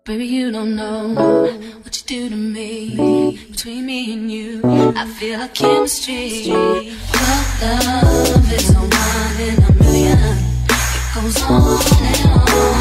Baby, you don't know what you do to me. Between me and you, I feel like chemistry. Your love is a one in a million. It goes on and on.